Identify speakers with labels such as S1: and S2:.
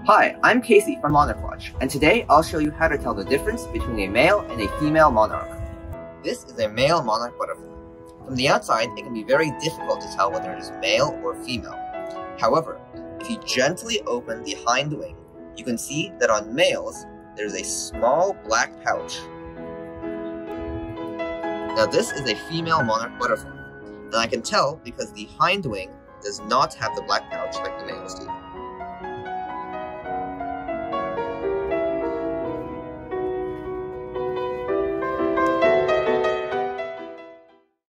S1: Hi, I'm Casey from MonarchWatch, and today I'll show you how to tell the difference between a male and a female monarch. This is a male monarch butterfly. From the outside, it can be very difficult to tell whether it is male or female. However, if you gently open the hind wing, you can see that on males, there's a small black pouch. Now this is a female monarch butterfly, and I can tell because the hind wing does not have the black pouch like the